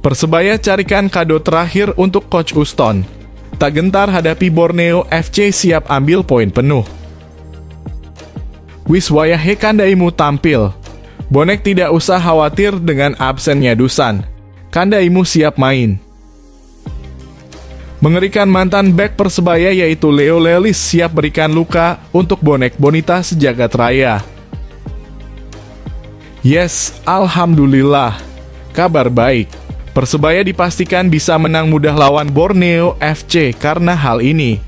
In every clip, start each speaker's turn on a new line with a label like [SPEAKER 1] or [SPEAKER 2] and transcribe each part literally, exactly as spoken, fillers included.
[SPEAKER 1] Persebaya carikan kado terakhir untuk Coach Uston. Tak gentar hadapi Borneo F C, siap ambil poin penuh. Wis wayahe Kandaimu tampil. Bonek tidak usah khawatir dengan absennya Dusan. Kandaimu siap main. Mengerikan mantan bek Persebaya yaitu Leo Lelis siap berikan luka untuk bonek Bonita sejagat raya. Yes, alhamdulillah. Kabar baik. Persebaya dipastikan bisa menang mudah lawan Borneo F C karena hal ini.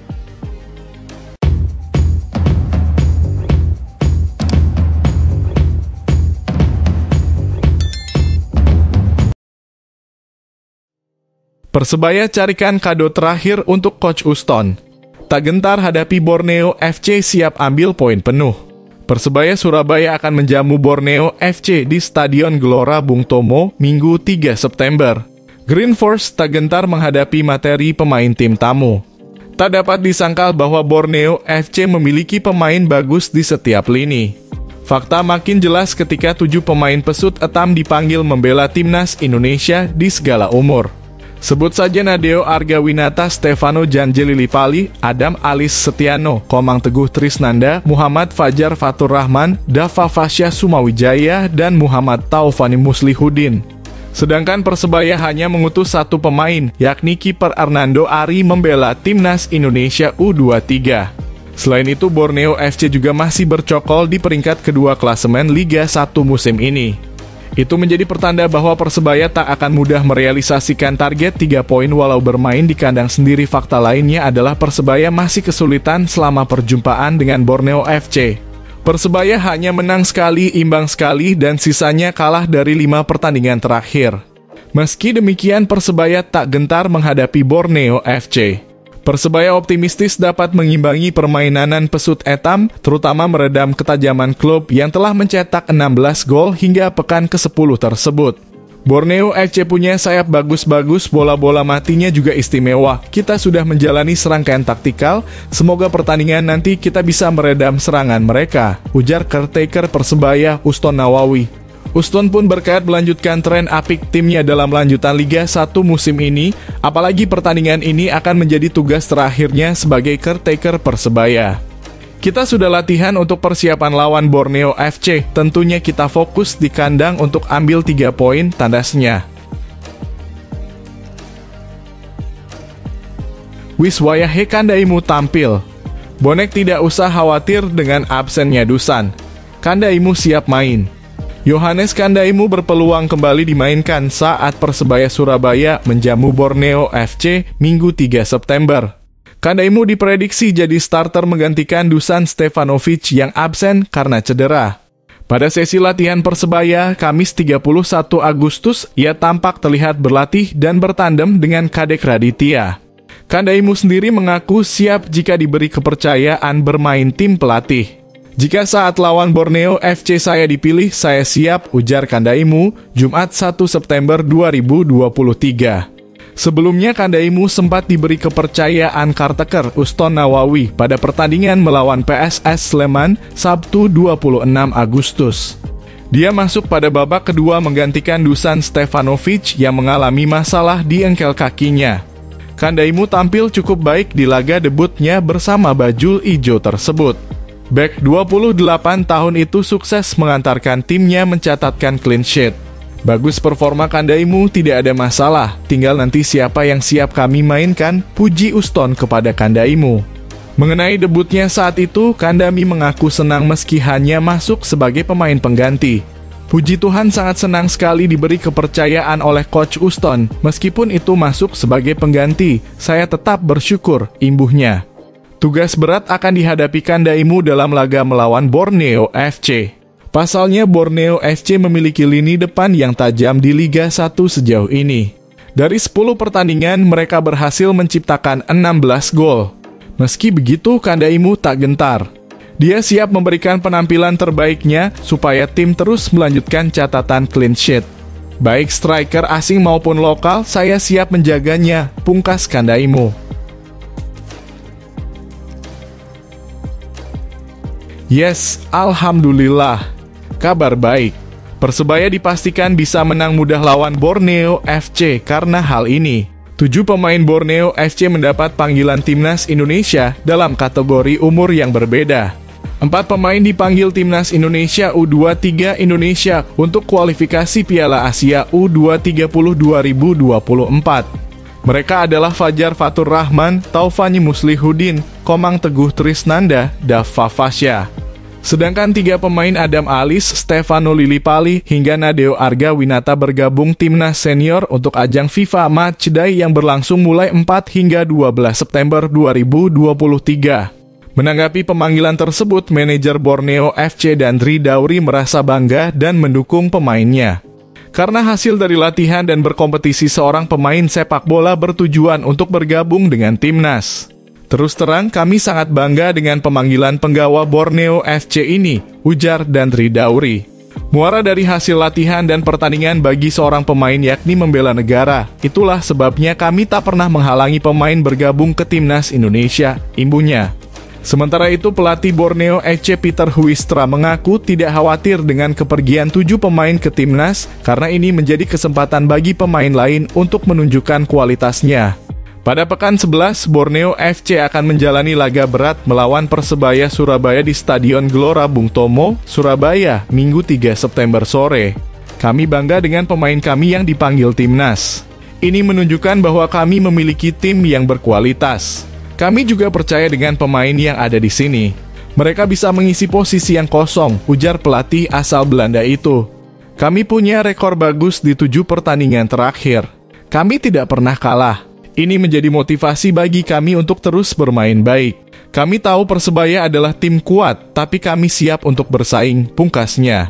[SPEAKER 1] Persebaya carikan kado terakhir untuk Coach Uston. Tak gentar hadapi Borneo F C, siap ambil poin penuh. Persebaya Surabaya akan menjamu Borneo F C di Stadion Gelora Bung Tomo Minggu tiga September. Green Force tak gentar menghadapi materi pemain tim tamu. Tak dapat disangkal bahwa Borneo F C memiliki pemain bagus di setiap lini. Fakta makin jelas ketika tujuh pemain pesut etam dipanggil membela timnas Indonesia di segala umur. Sebut saja Nadeo Argawinata, Stefano Janjelilipali, Adam Alis Setiano, Komang Teguh Trisnanda, Muhammad Fajar Fatur Rahman, Dava Fasya Sumawijaya, dan Muhammad Taufani Muslihudin. Sedangkan Persebaya hanya mengutus satu pemain, yakni kiper Arnando Ari membela timnas Indonesia U dua puluh tiga. Selain itu, Borneo F C juga masih bercokol di peringkat kedua klasemen Liga satu musim ini. Itu menjadi pertanda bahwa Persebaya tak akan mudah merealisasikan target tiga poin walau bermain di kandang sendiri. Fakta lainnya adalah Persebaya masih kesulitan selama perjumpaan dengan Borneo F C. Persebaya hanya menang sekali, imbang sekali, dan sisanya kalah dari lima pertandingan terakhir. Meski demikian, Persebaya tak gentar menghadapi Borneo F C. Persebaya optimistis dapat mengimbangi permainan pesut etam, terutama meredam ketajaman klub yang telah mencetak enam belas gol hingga pekan kesepuluh tersebut. Borneo F C punya sayap bagus-bagus, bola-bola matinya juga istimewa. Kita sudah menjalani serangkaian taktikal, semoga pertandingan nanti kita bisa meredam serangan mereka, ujar caretaker Persebaya Uston Nawawi. Uston pun berkait melanjutkan tren apik timnya dalam lanjutan Liga satu musim ini, apalagi pertandingan ini akan menjadi tugas terakhirnya sebagai caretaker Persebaya. Kita sudah latihan untuk persiapan lawan Borneo F C, tentunya kita fokus di kandang untuk ambil tiga poin, tandasnya. Wis wayahe Kandaimu tampil. Bonek tidak usah khawatir dengan absennya Dusan. Kandaimu siap main. Yohanes Kandaimu berpeluang kembali dimainkan saat Persebaya Surabaya menjamu Borneo F C Minggu tiga September. Kandaimu diprediksi jadi starter menggantikan Dusan Stefanovic yang absen karena cedera. Pada sesi latihan Persebaya, Kamis tiga puluh satu Agustus, ia tampak terlihat berlatih dan bertandem dengan Kadek Raditya. Kandaimu sendiri mengaku siap jika diberi kepercayaan bermain tim pelatih. Jika saat lawan Borneo F C saya dipilih, saya siap, ujar Kandaimu, Jumat satu September dua ribu dua puluh tiga. Sebelumnya Kandaimu sempat diberi kepercayaan caretaker Uston Nawawi pada pertandingan melawan P S S Sleman, Sabtu dua puluh enam Agustus. Dia masuk pada babak kedua menggantikan Dusan Stefanovic yang mengalami masalah di engkel kakinya. Kandaimu tampil cukup baik di laga debutnya bersama bajul ijo tersebut. Bek dua puluh delapan tahun itu sukses mengantarkan timnya mencatatkan clean sheet. Bagus performa Kandaimu, tidak ada masalah, tinggal nanti siapa yang siap kami mainkan, puji Uston kepada Kandaimu. Mengenai debutnya saat itu, Kandami mengaku senang meski hanya masuk sebagai pemain pengganti. Puji Tuhan, sangat senang sekali diberi kepercayaan oleh Coach Uston, meskipun itu masuk sebagai pengganti, saya tetap bersyukur, imbuhnya. Tugas berat akan dihadapi Kandaimu dalam laga melawan Borneo F C. Pasalnya Borneo F C memiliki lini depan yang tajam di Liga satu sejauh ini. Dari sepuluh pertandingan, mereka berhasil menciptakan enam belas gol. Meski begitu, Kandaimu tak gentar. Dia siap memberikan penampilan terbaiknya supaya tim terus melanjutkan catatan clean sheet. Baik striker asing maupun lokal, saya siap menjaganya, pungkas Kandaimu. Yes, alhamdulillah. Kabar baik. Persebaya dipastikan bisa menang mudah lawan Borneo F C karena hal ini. Tujuh pemain Borneo F C mendapat panggilan timnas Indonesia dalam kategori umur yang berbeda. Empat pemain dipanggil timnas Indonesia U dua puluh tiga Indonesia untuk kualifikasi Piala Asia U dua ratus tiga puluh dua ribu dua puluh empat. Mereka adalah Fajar Fatur Rahman, Taufani Muslihuddin, Komang Teguh Trisnanda, Dava Fasya. Sedangkan tiga pemain Adam Alis, Stefano Lillipali, hingga Nadeo Arga Winata bergabung timnas senior untuk ajang FIFA Matchday yang berlangsung mulai empat hingga dua belas September dua ribu dua puluh tiga. Menanggapi pemanggilan tersebut, manajer Borneo F C Dandri Dauri merasa bangga dan mendukung pemainnya. Karena hasil dari latihan dan berkompetisi seorang pemain sepak bola bertujuan untuk bergabung dengan timnas. Terus terang, kami sangat bangga dengan pemanggilan penggawa Borneo F C ini, ujar Dandri Dauri. Muara dari hasil latihan dan pertandingan bagi seorang pemain yakni membela negara. Itulah sebabnya kami tak pernah menghalangi pemain bergabung ke timnas Indonesia, imbunya. Sementara itu, pelatih Borneo F C Peter Huistra mengaku tidak khawatir dengan kepergian tujuh pemain ke timnas karena ini menjadi kesempatan bagi pemain lain untuk menunjukkan kualitasnya. Pada pekan sebelas, Borneo F C akan menjalani laga berat melawan Persebaya Surabaya di Stadion Gelora Bung Tomo, Surabaya, Minggu tiga September sore. Kami bangga dengan pemain kami yang dipanggil timnas. Ini menunjukkan bahwa kami memiliki tim yang berkualitas. Kami juga percaya dengan pemain yang ada di sini. Mereka bisa mengisi posisi yang kosong, ujar pelatih asal Belanda itu. Kami punya rekor bagus di tujuh pertandingan terakhir. Kami tidak pernah kalah. Ini menjadi motivasi bagi kami untuk terus bermain baik. Kami tahu Persebaya adalah tim kuat, tapi kami siap untuk bersaing, pungkasnya.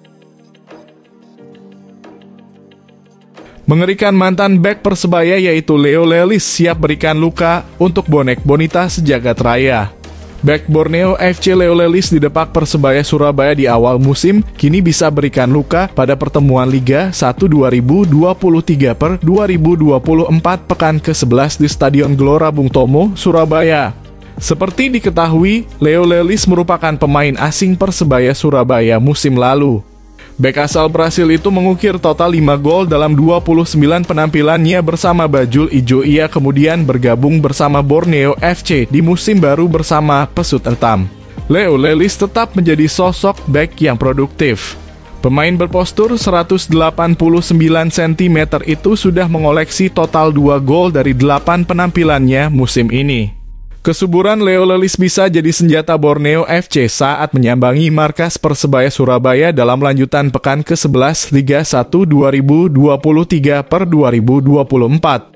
[SPEAKER 1] Mengerikan, mantan bek Persebaya yaitu Leo Lelis siap berikan luka untuk bonek bonita sejagat raya. Bek Borneo F C Leo Lelis didepak Persebaya Surabaya di awal musim, kini bisa berikan luka pada pertemuan Liga satu dua ribu dua puluh tiga per dua ribu dua puluh empat pekan ke sebelas di Stadion Gelora Bung Tomo, Surabaya. Seperti diketahui, Leo Lelis merupakan pemain asing Persebaya Surabaya musim lalu. Bek asal Brasil itu mengukir total lima gol dalam dua puluh sembilan penampilannya bersama Bajul Ijo. Ia kemudian bergabung bersama Borneo F C di musim baru bersama Pesut Etam. Leo Lelis tetap menjadi sosok bek yang produktif. Pemain berpostur seratus delapan puluh sembilan sentimeter itu sudah mengoleksi total dua gol dari delapan penampilannya musim ini. Kesuburan Leo Lelis bisa jadi senjata Borneo F C saat menyambangi markas Persebaya Surabaya dalam lanjutan pekan ke sebelas Liga satu dua ribu dua puluh tiga per dua ribu dua puluh empat.